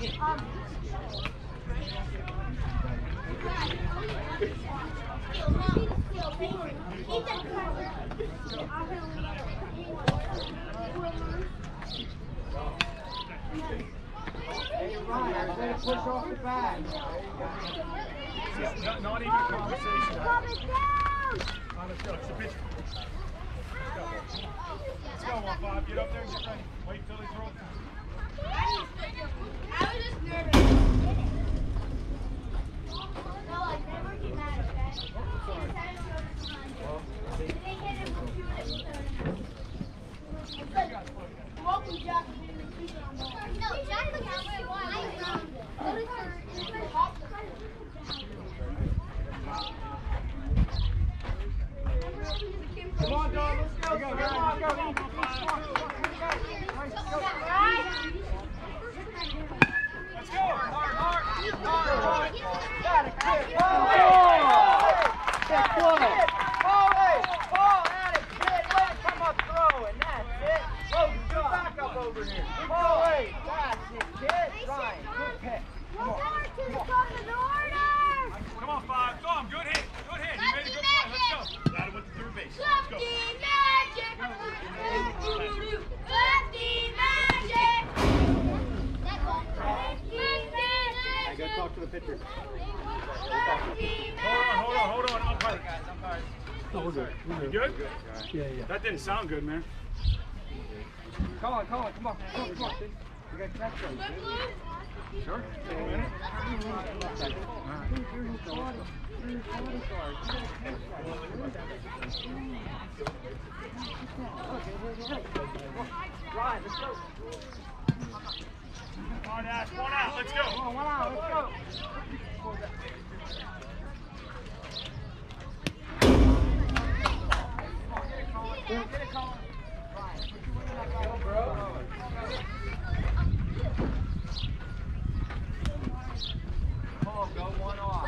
Hey, Ryan, I'm going to push off the back. Not even a conversation. Let's go. It's a pitch. Let's go, 1-5. Get up there and get ready. Wait till they throw it. I was just nervous. No, like, never get mad, okay? They hit him from shooting it. It's like, welcome, Jack. No, Jack was out there. Why? Come on, dog. Let's go. Come on, go. Let's go. Hard. Got it, kid. That's good. Ball at it, kid. Let it come up throwing. That's it. Oh, get back up over here. Ball away. That's it, kid. Ryan, good pick. Come on. Come on, 5. Go on. Good hit. Good hit. You made a good play. Let's go. Got it with the third base. Let's go. I gotta talk to the pitcher. Hold on. Umpire. Oh, we're good. You good? Yeah. That didn't sound good, man. Colin, come on. Come on. We got catch those. Sure. Take a minute. Ryan, let's go. Come on, Ash. 1 out. Let's go. Come on, 1 out. Let's go. Get it, Colin. Ryan, put your wing in that guy. Go, bro. Oh, go 1 off.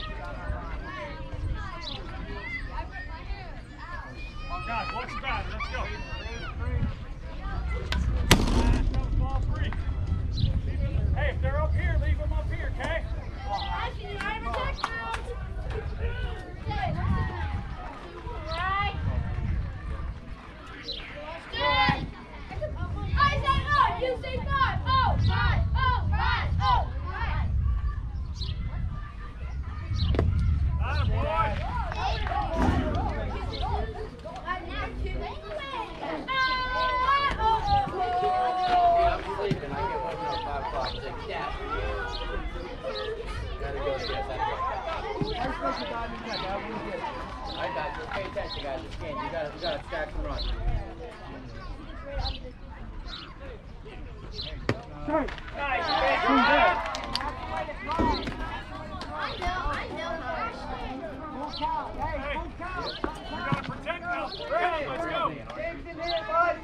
Guys, watch the batter. Let's go. Ball 3. Hey, if they're up here, leave them up here, okay? You say 5. Oh, 5. Oh, 5. Oh, 5. Atta boy. I'm sleeping. I get woken up 5 o'clock. It's like, Dad. Gotta go to get that. I got you. Pay attention, guys. This game, you gotta stack some runs. Sorry. Nice. I know. Full count. Hey, full count. We gotta protect now. Let's go. Game's in here, bud.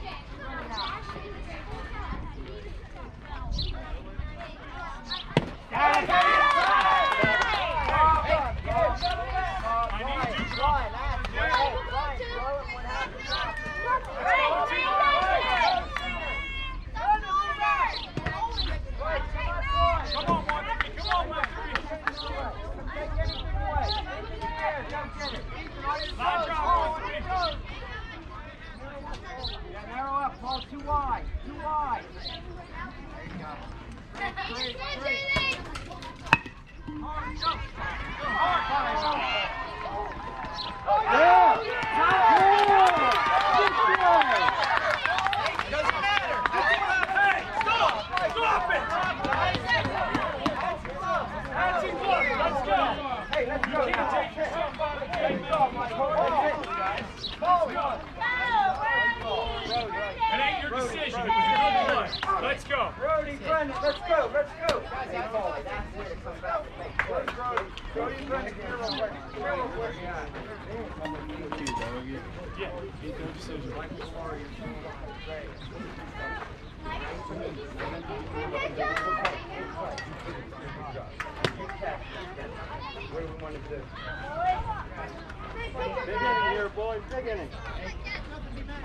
Narrow up, ball too wide. Too wide. There you go. Great. Doesn't matter. Hey, stop it. That's it, let's go. Hey, let's go. You can't take yourself out of the game. It ain't your decision. It was a good play. Let's go. Brody, Brendan, let's go. Let's go. Brody, Brendan, get her real quick. Yeah, ain't no decision. What do we want to do? Big inning here, boys. Big inning.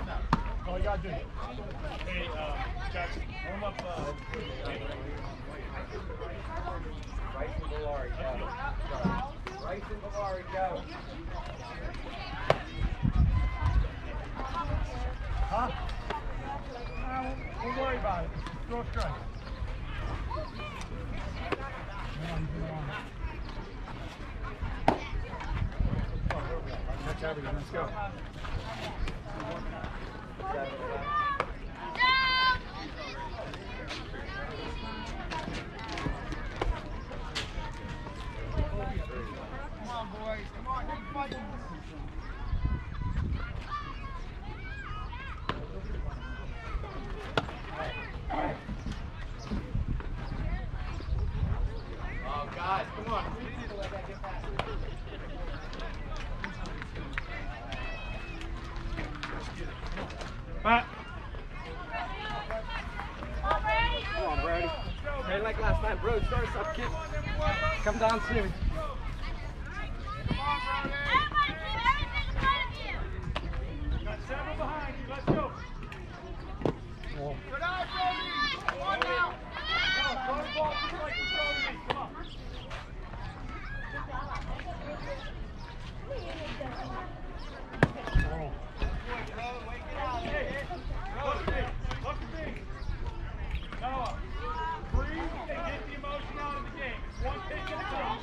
All you gotta do. Hey, Jackson, warm up. Bryce and Valari, go. Bryce and Valari, go. Huh? Don't worry about it. Throw a strike. That's everything. Let's go. Come on, boys. Come on. Keep fighting. Oh, guys, come on. We need to let that get past. Back. Come on, Brody. Hey, like last night, bro. Start us up, kid. Come down, see me. Everybody keep everything in front of you. Got 7 behind you. Let's go. Good eye, Brody. One now. Throw the ball just like you throw to me. Come on. Hey, look at me. Look at me. Noah, breathe and get the emotion out of the game. It's one thing at a time.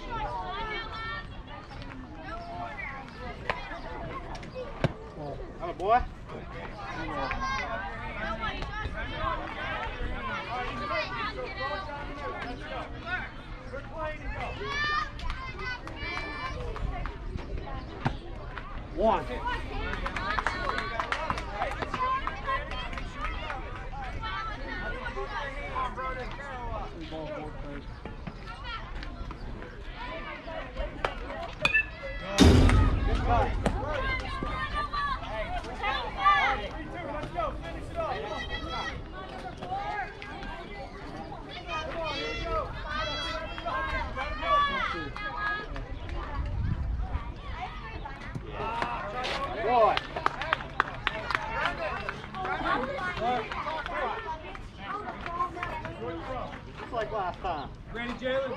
Oh, boy. One. Good cut. Let's go. Finish it up. Come on, here we go. Boy. Just like last time. Ready, Jalen?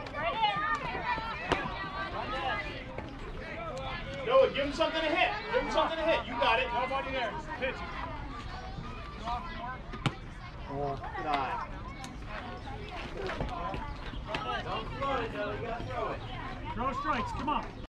Noah, give him something to hit. Give him something to hit. You got it. Nobody there. Pitch it. Good eye. Don't float it, though. You gotta throw it. Throw strikes. Come on.